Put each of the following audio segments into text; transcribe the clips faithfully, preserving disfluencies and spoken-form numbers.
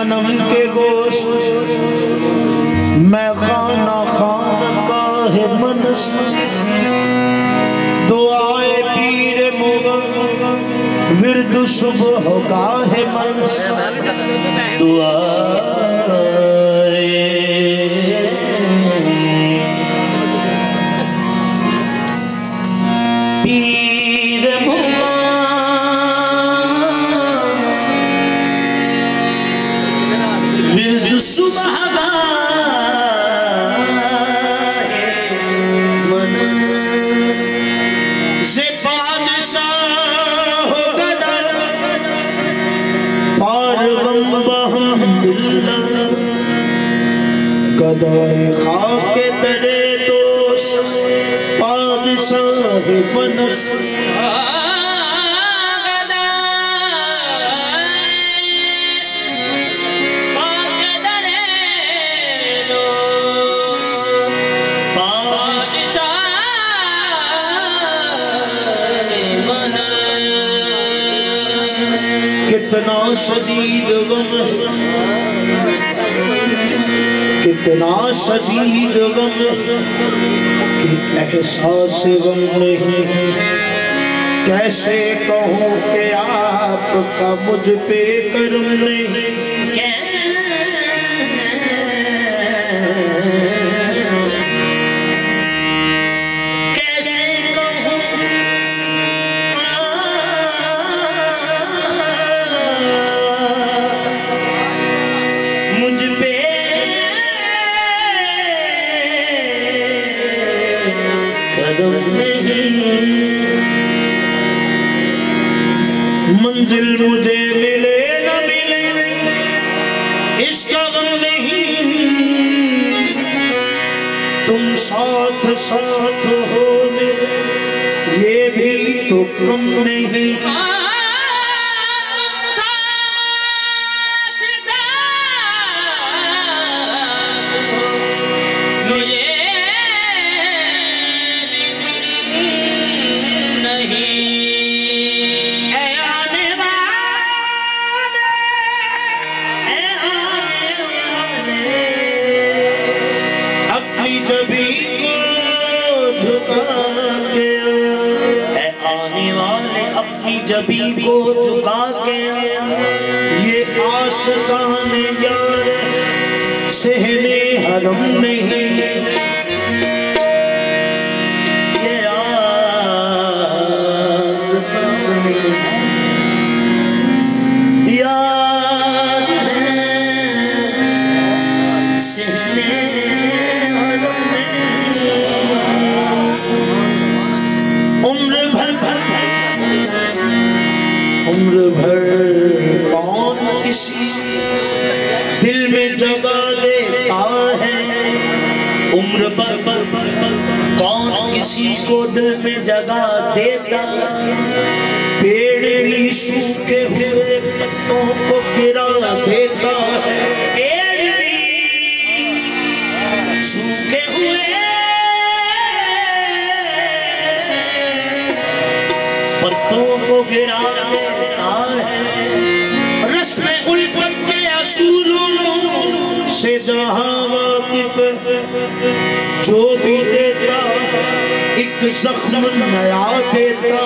सनम के गोश्त मैं खाना खान का है मनस दुआए पीर मुग़ विरद सुबह का है मनस दुआए पीर मुग़ विरद सुबह गदाए खाके तेरे दोस्त बादशाह बनस कितना शदीद गम है कितना शदीद गम कि एहसास गम नहीं कैसे कहूँ कि आपका मुझ पे करम नहीं मंजिल मुझे मिले न मिले इसका गम नहीं तुम साथ साथ हो मेरे ये भी तो कम नहीं जबी को झुका के ये आशिकाने यार सहने हरम नहीं ये आशिकाने यार सहने हरम नहीं उम्र भर भर उम्र भर कौन किसी दिल में जगह देता है उम्र भर कौन किसी को दिल में जगह देता पेड़ भी सूखे हुए पत्तों को गिरा देता है पेड़ भी सूखे हुए पत्तों को गिरा उल्फत के असूलों से जहां वाकिफ जो भी देता एक जख्म नया देता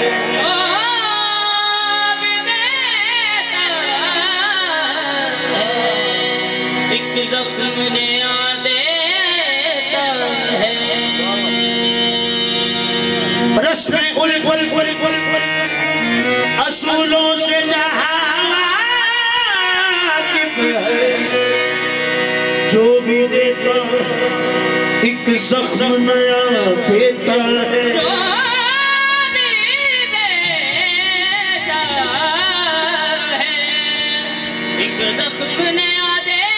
एक जख्म नया देता है रस्म उल्फत असूलों से जहां जो भी देता एक जख्म नया देता है जो भी देता है एक जख्म नया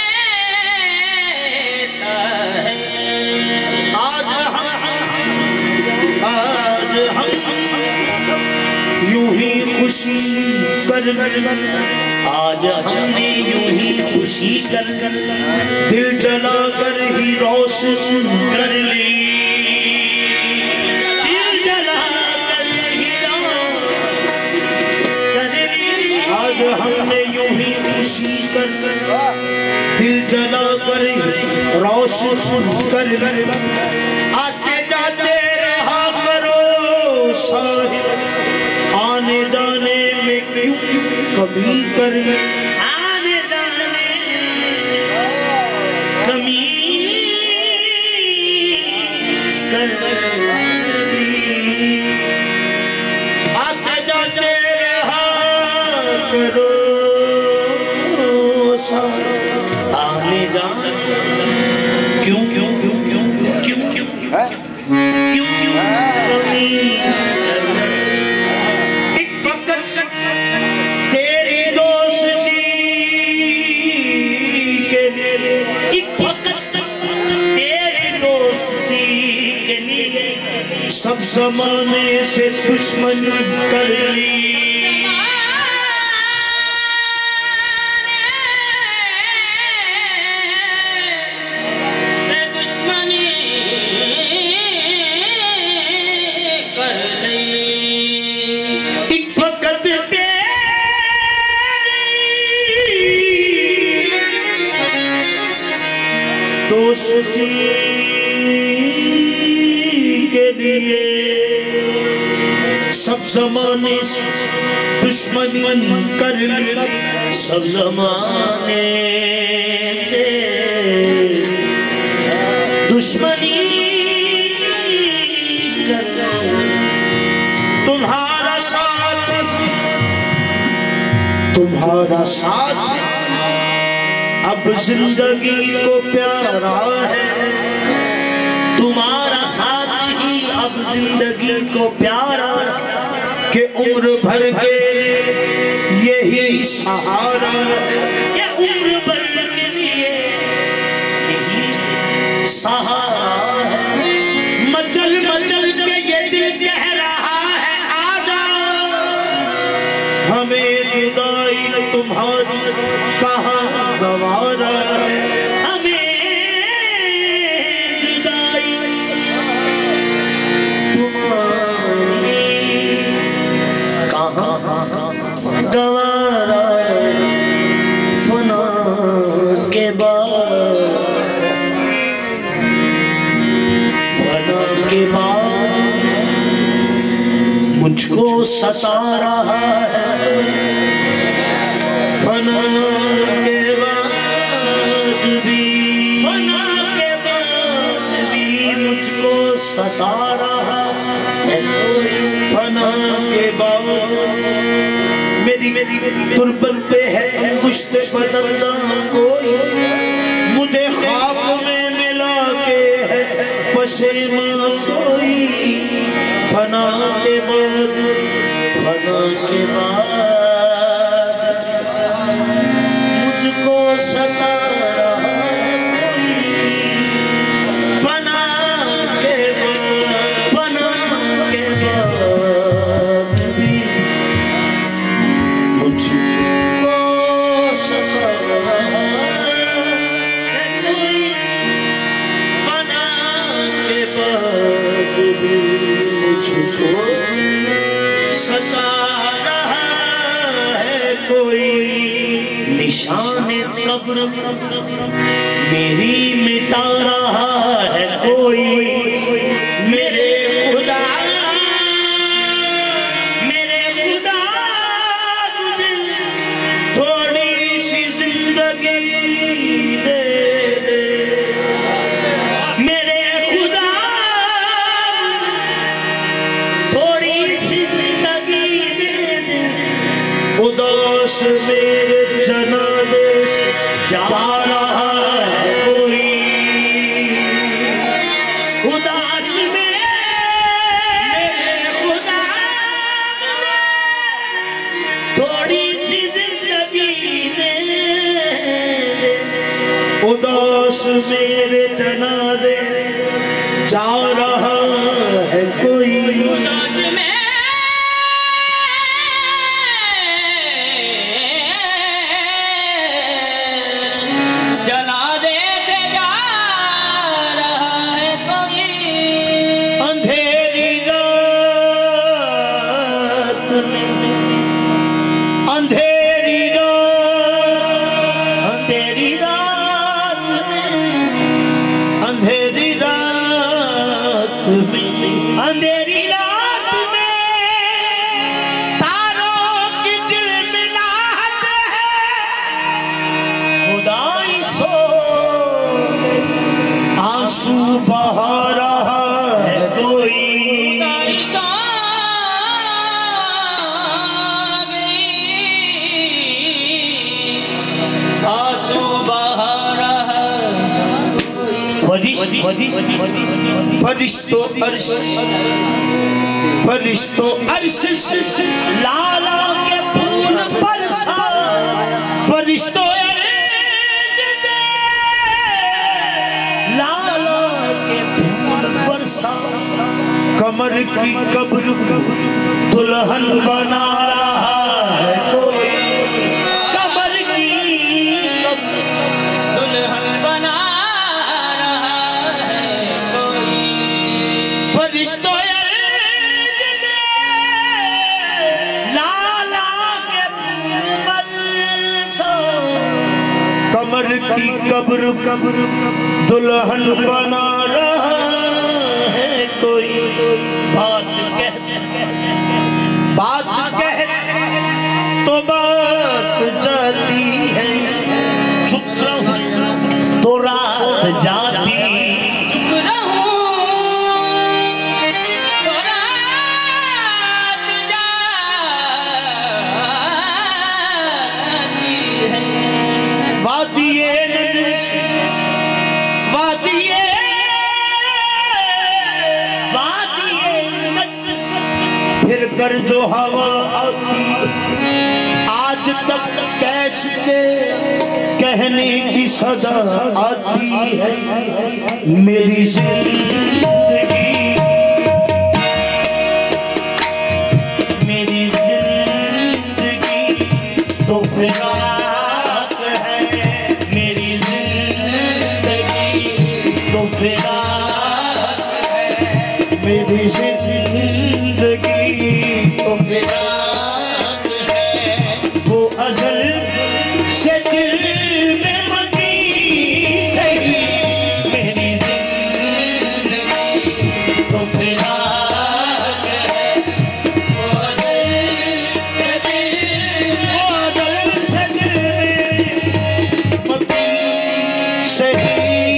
देता है आज हम आज हम यूं ही खुशी कर आज हमने यूं ही खुशी कर दिल जला कर ही रोशन कर ली दिल जला कर ही रोशन कर ली आज हमने यूं ही खुशी कर दिल जला कर रोशन कर आते जाते रहा करो साहिब आने जाने में क्यों कमी कर आने जाने कमी कर आते जाते रहा करो आने जाने क्यों क्यों क्यों क्यों क्यों क्यों क्यों क्यों कमी एक फकत तेरी दोस्ती के लिए एक फकत तेरी दोस्ती के लिए सब ज़माने से दुश्मन कर ली दोस्ती के लिए सब ज़माने से दुश्मन कर सब ज़माने से दुश्मनी कर तुम्हारा साथ तुम्हारा साथ अब जिंदगी को प्यारा है तुम्हारा साथ ही अब जिंदगी को प्यारा के उम्र भर के यही सहारा के उम्र भर के लिए यही सहारा मचल मचल के ये दिल कह रहा है आजा हमें जुदाई तुम्हारी कहाँ गवारा है हमें जुदाई तुम्हारी कहाँ गवारा फना के बाद फना के बाद मुझको सता रहा है फना के बाद भी फना के बाद भी मुझको सता रहा है फना के बाद मेरी मेरी तुरबत पे है गुश्ते बदलना कोई मुझे ख्वाब में मिला के है पशेमा कोई फना के बाद फना के बाद मुझको सता रहा कोई फना के बाद फना के बाद भी मुझको सता रहा कोई फना के बाद भी मुझको सता रहा है कोई निशान कब्र मेरी मिटा रहा है कोई मेरे खुदा मेरे खुदा मुझे थोड़ी सी जिंदगी दे दे मेरे खुदा थोड़ी सी जिंदगी दे दे उदास मेरे जनाजे जा रहा है कोई उदास में मेरे खुदा थोड़ी सी जिंदगी दे उदास मेरे जनाजे जा रहा है कोई अंधेरी रात फरिश्तों अर्श फरिश्तों अर्श लाला के फूल बरसा फरिश्तों लाला के फूल बरसा कमर की कब्र को दुल्हन बना रहा है कोई कमर की दुल्हन बना रहा है कोई फरिश्तों कमर की कब्र कब्र दुल्हन बना रहा है कोई बात कह बात कह तो बात जाती है चुप रहो तो रात जाती फिर कर जो हवा आती आज तक कैसे कहने की सजा आती है मेरी जिंदगी मेरी जिंदगी तो फिराक है मेरी जिंदगी तो फिराक है मेरी जिंदगी तो फिराक है वो अज़ल से दिल में मकी सही मेरी जिंदगी तो फिराक है वो अज़ल से दिल में मकी सही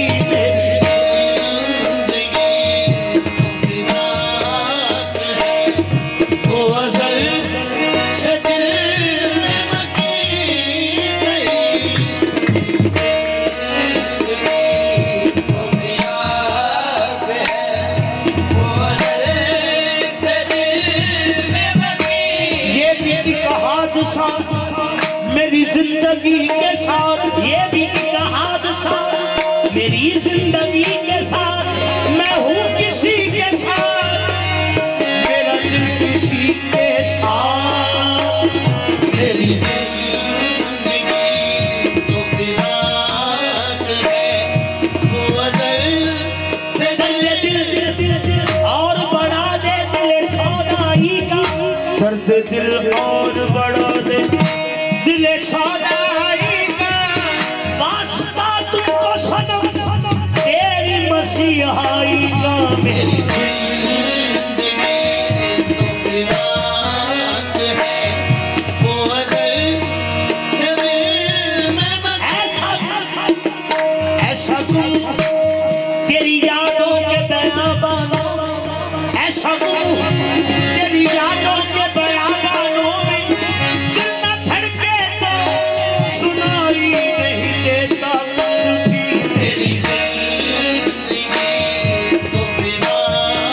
मेरी जिंदगी के साथ ये भी का हादसा मेरी जिंदगी के साथ मैं हूँ किसी के साथ मेरा दिल किसी के साथ मेरी जिंदगी तो फिराक है वो अज़ल से दिल दिल दिल दिल दिल और बढ़ा दे दिल सौदाई का दर्द दिल और बढ़ा दे दिल सौदाई का वास्ता तुमको सनम तेरी मसीहाई का मेरी जिंदगी तो फिराक है वो अज़ल से दिल में ऐसा ऐसा तेरी यादों के बयाबानों ऐसा तेरी यादों के बयाबानों में सुनाई नहीं देता कुछ भी मेरी जिंदगी तो फिराक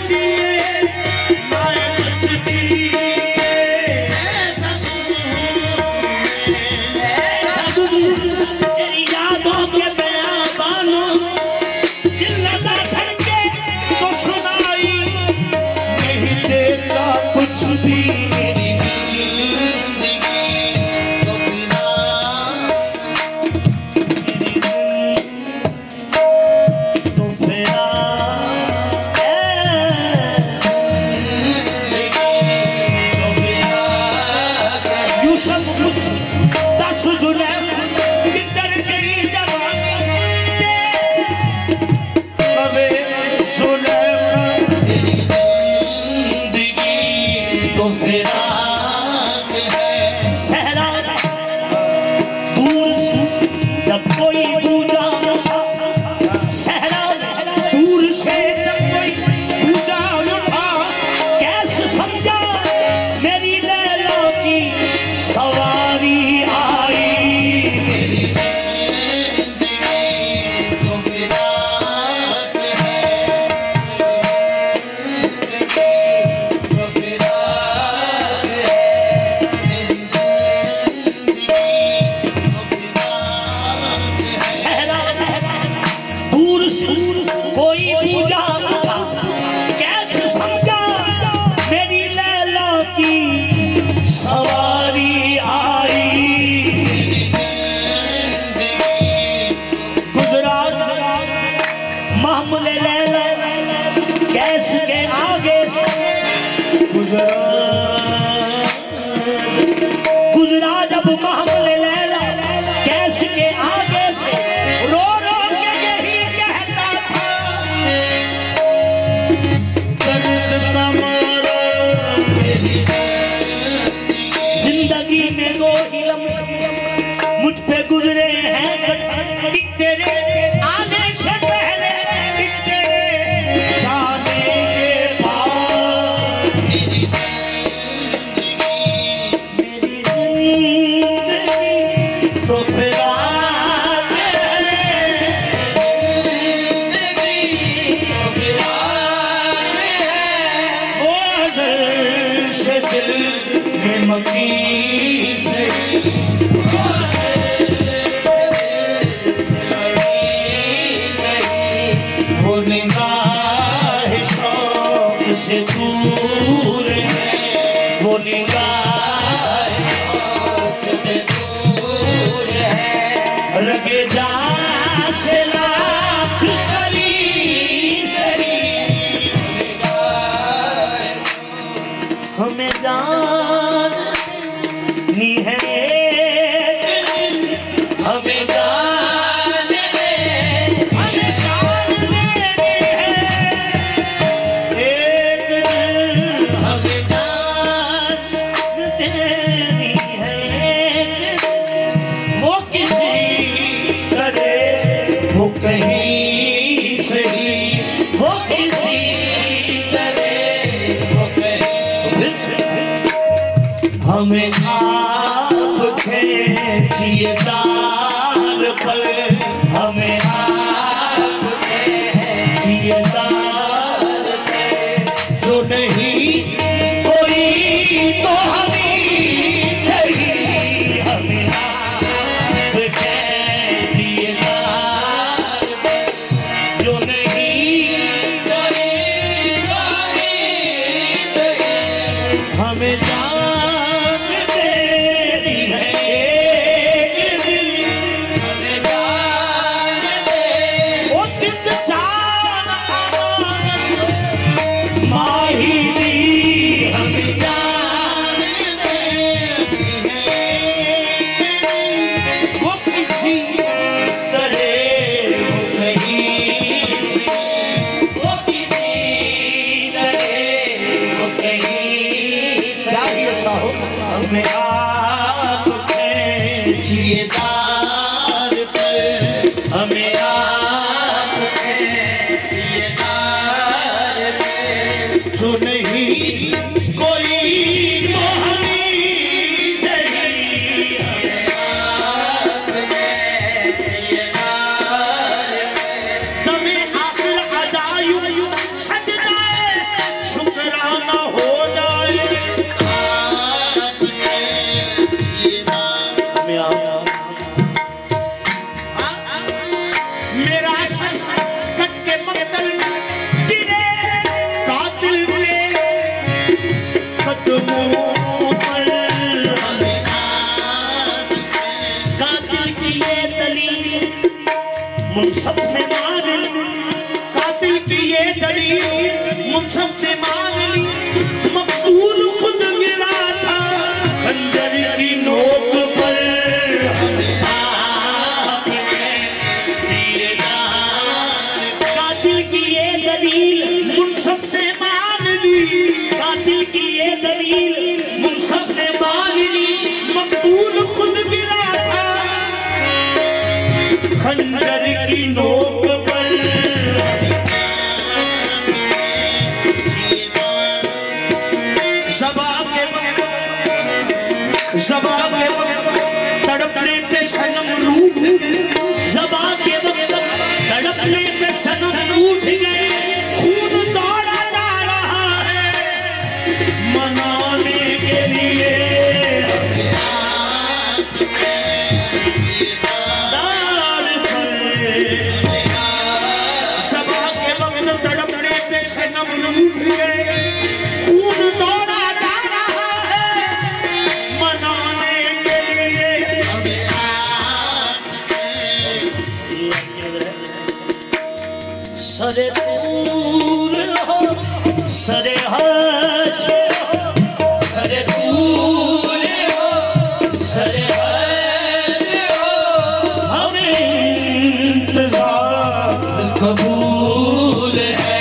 हमें आप खींचिए तार पर, हमें आप खींचिए तार पर, जो नहीं कोई तो हमें सही, हमें आप खींचिए तार पर, जो नहीं कोई तो हमें सही, हमें हमें आप खींचिए तार पर, हमें आप खींचिए तार पर, जो नहीं कोई तो हमें सही, हमें आप खींचिए तार पर, तमें आखिर अदायु सजदा शुक्राना हो जाए। मेरा सट के मकतल गिरे कातिल के कदमों पर। कातिल की ये दलील मुनसब से मान ली, कातिल की ये दलील मुनसब से मान ली। मकतूल खुद गिरा था खंजर की नोक पर। कातिल की ये दलील मुनसब से मान ली, कातिल की ये दलील मुनसब से मान ली। मकतूल खुद गिरा था खंजर की नोक पर। ज़बा के वक्त ज़बा के वक्त तड़पने पे सनम रूठ गए। ज़बा के वक्त तड़पने पे सनम रूठ गए। खून दौड़ा जा रहा है मनाने के लिए। ज़बा के वक्त तड़पने पे सनम रूठ गए। खून दौड़ा जा रहा है मनाने के लिए। सरे दूर हो सरे हर्ष हो, सरे दूर हो सरे हर्ष हो, हमें इंतजार कबूल है।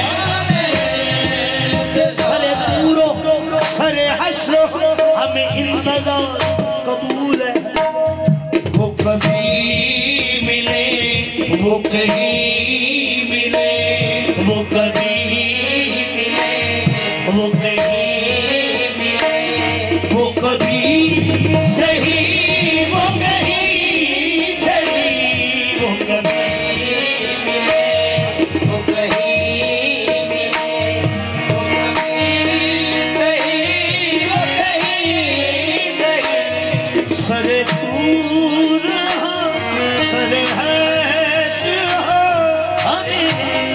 सरे दूर हो सरे हर्ष हो, हमें इंतजार कबूल है। वो कभी मिले वो कहीं मिले, वो कभी मिले वो कहीं मिले, वो कभी सही वो कहीं सही, वो कभी मिले वो कहीं मिले, वो कभी सही वो कहीं सही। सरे दूर हो सरे हर्ष हो, हमें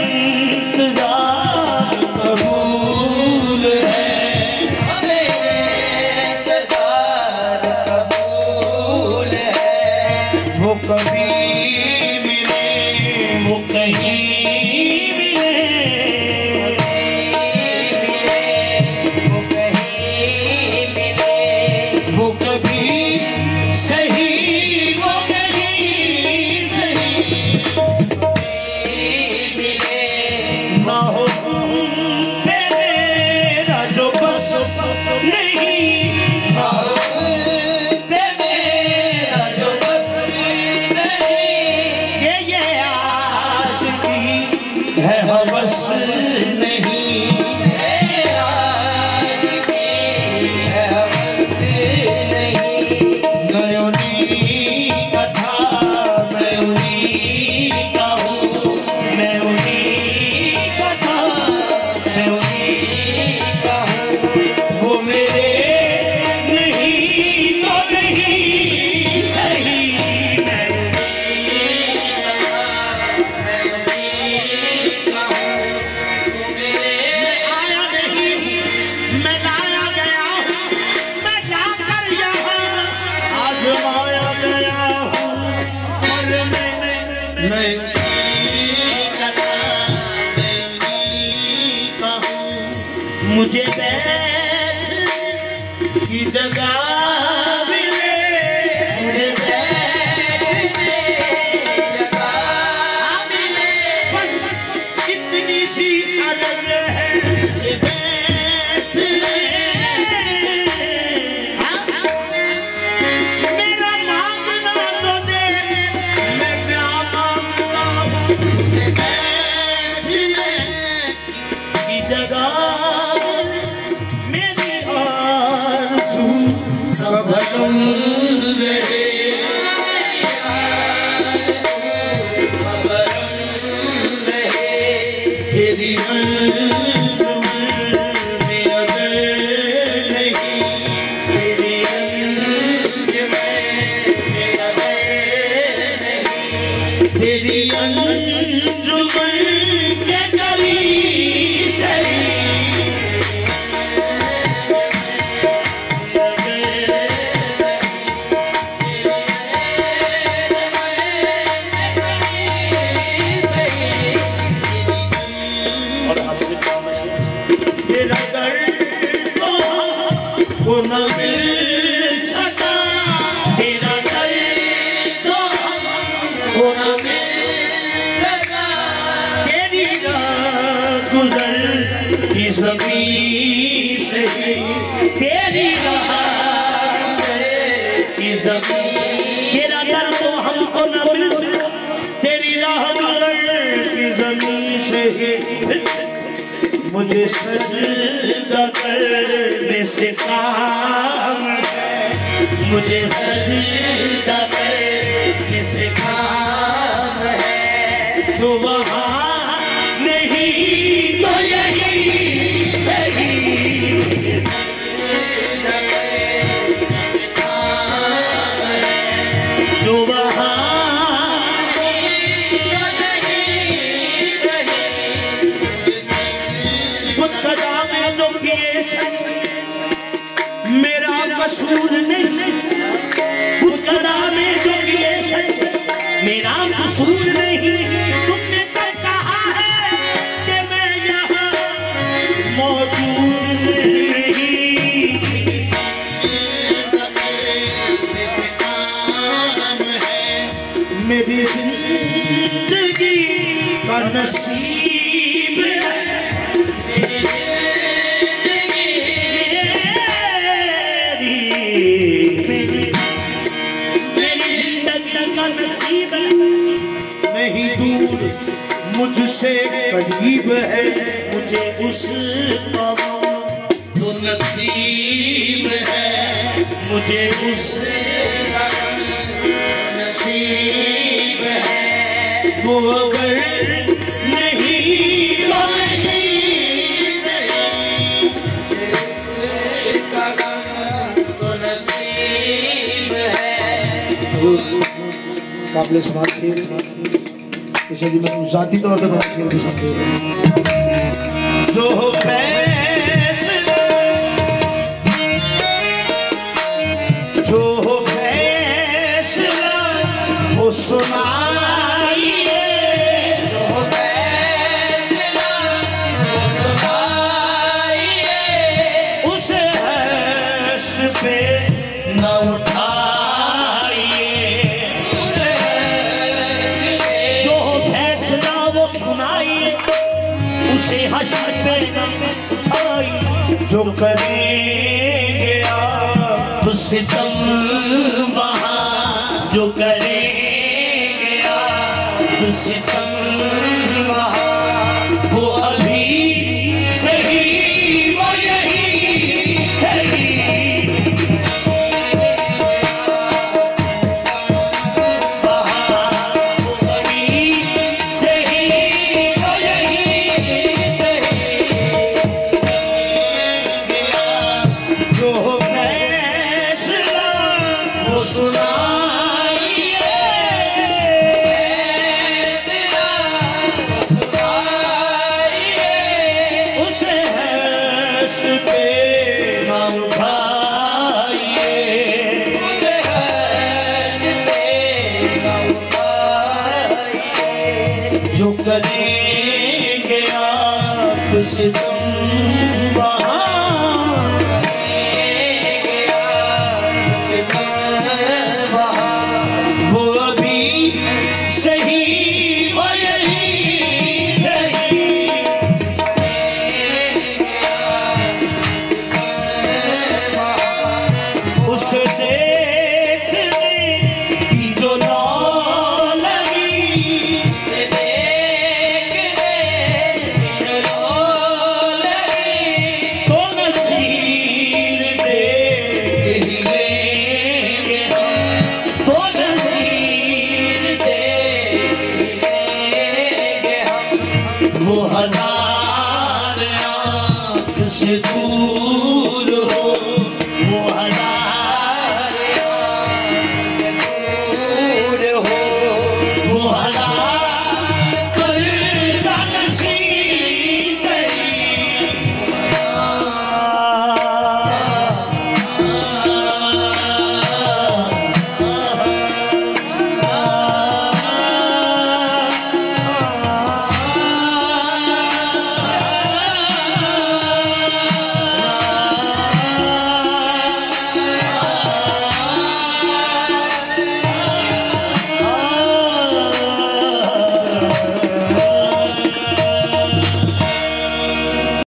इंतजार कबूल है। हमें इंतजार कबूल है। वो कभी मिले वो कहीं मिले, वो कहीं मिले, वो कभी सही वो कहीं सही मिले। ना हो मेरा जो बस नहीं, ना हो मेरा जो बस नहीं। ये ये आशिकी है हवस नहीं, ये आशिकी है हवस नहीं। नयनी कथा मैं उन्हीं का हूँ, मैं उन्हीं कथा मैं उन्हीं का हूँ। वो मेरे नहीं तो नहीं सही, मैं उन्हीं का हूँ। वो मेरे आया नहीं मैं लाया गया हूँ, मैं जाकर यहाँ आजमाया गया हूँ। और मैं मैं कथा मैं उन्हीं का हूँ। मुझे बैठ की जगह मिले, मुझे बैठने जगह मिले। बस इतनी सी अदब है कि बैठ ले। हाँ? मेरा मांगना तो दे, मैं क्या मांगता हूँ। मुझे बैठने की जगह मेरी आरज़ू का भरम रहे। तेरी अंजुम ज़मीं से तेरी राह की ज़मीं, तेरा दर तो हमको न मिल सका, तेरी राह की ज़मीं से मुझे सजदा करने से काम है, मुझे सजदा करने से काम है, जो वहाँ नहीं तो यही सही, जो वहाँ मेरा कसूर नहीं, बुतकदा में जो किए सच मेरा कसूर नहीं, तुमने तो कहा है कि मैं यहाँ मौजूद नहीं, मेरी जिंदगी का नसीब है, नहीं दूर मुझसे करीब है, मुझे उसका तो नसीब है, मुझे उसका नसीब है, वो अगर नहीं तो नसीब है। काबिल समाज शेर इसे जी मैं जाती तौर पर शेर भी समझे, जो फैसला जो फैसला वो सुनाइए, जो फैसला वो सुनाइए, उसे हश्र पे न उठा, उसे हश्र पे न आई, जो करेंगे आप सितम वहाँ, जो करेंगे आप सितम वहाँ, वो अभी सही वो यही सही, जो करेंगे आप सितम वहाँ, वो अभी सही वो यही सही, उसे देखने की जो वो हजार आँख से दूर